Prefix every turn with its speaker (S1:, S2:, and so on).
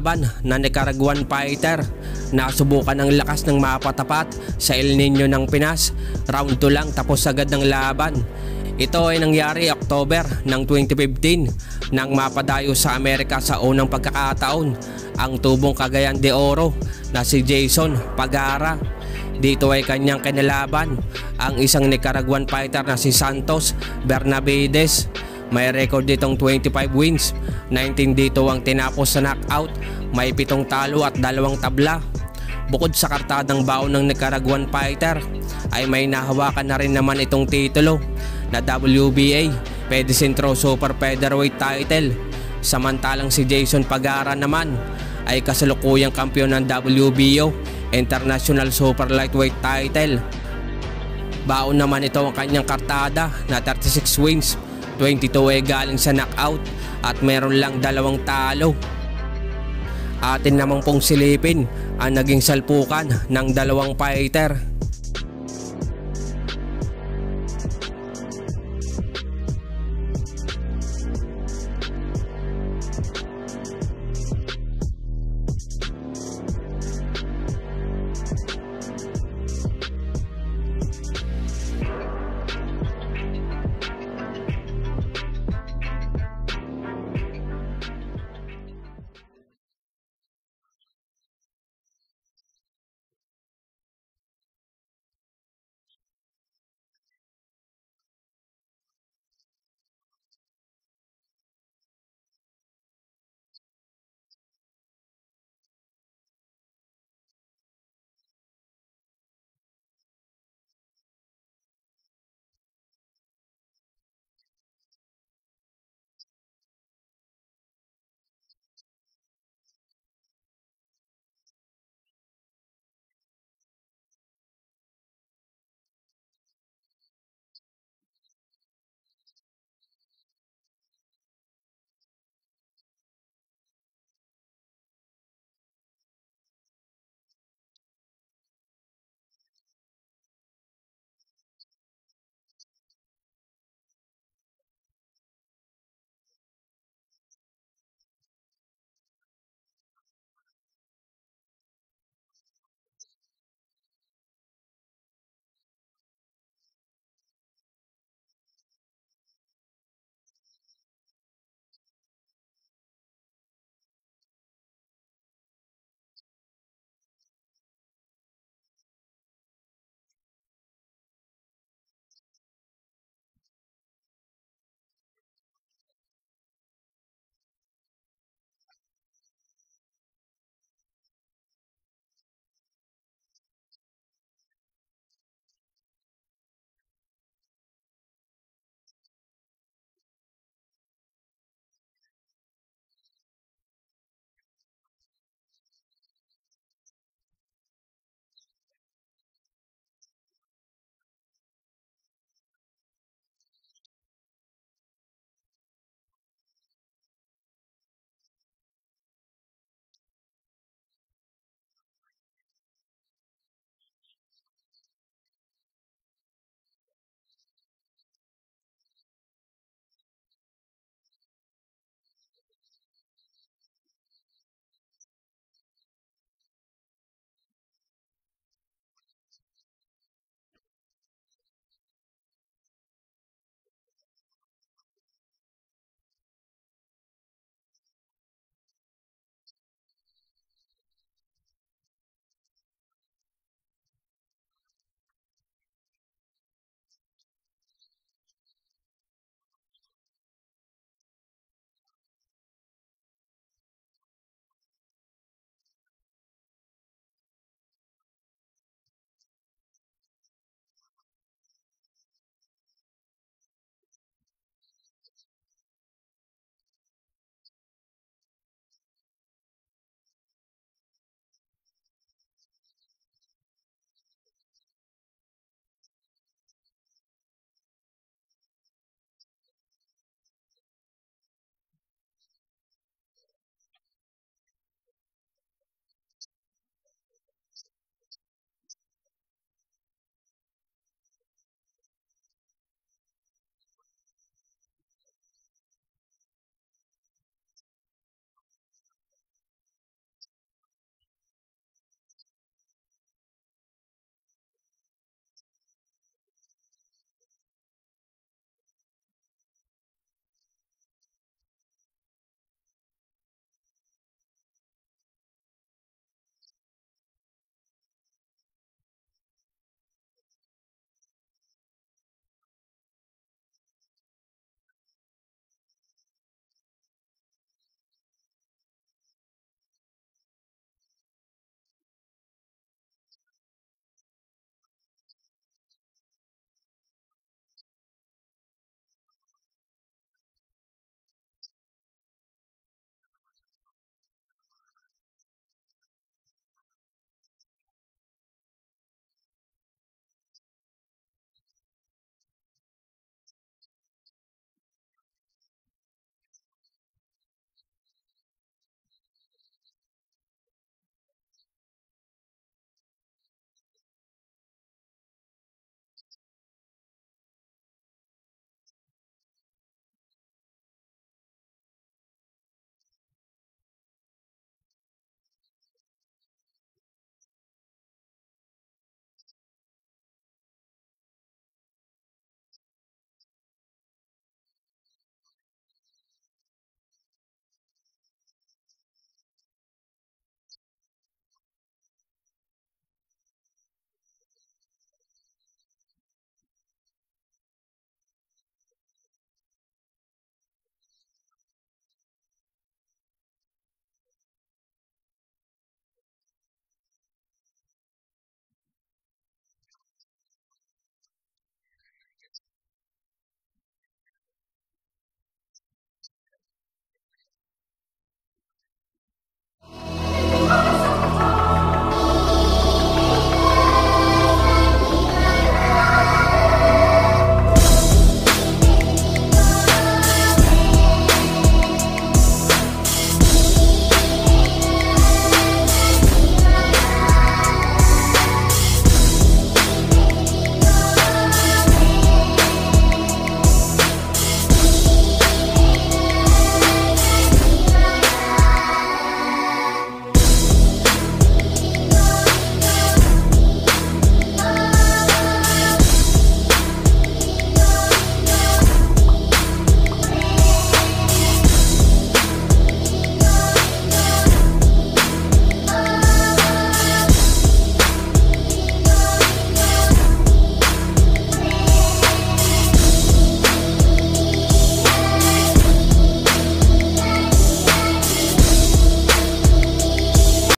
S1: kalaban na Nicaraguan fighter. Nasubukan ang lakas ng mapatapat sa El Nino ng Pinas. Round 2 lang tapos agad ng laban. Ito ay nangyari October ng 2015 nang mapadayo sa Amerika sa unang pagkakataon ang tubong Cagayan de Oro na si Jason Pagara. Dito ay kanyang kinalaban ang isang Nicaraguan fighter na si Santos Bernavides. May record ditong 25 wins, 19 dito ang tinapos sa knockout, may 7 talo at 2 tabla. Bukod sa kartadang baon ng Nicaraguan fighter ay may nahawakan na rin naman itong titulo na WBA Pede Centro Super Featherweight title. Samantalang si Jason Pagara naman ay kasalukuyang kampiyon ng WBO International Super Lightweight title. Baon naman ito ang kanyang kartada na 36 wins, 22 ay galing sa knockout at meron lang 2 talo. Atin namang pong silipin ang naging salpukan ng dalawang fighter.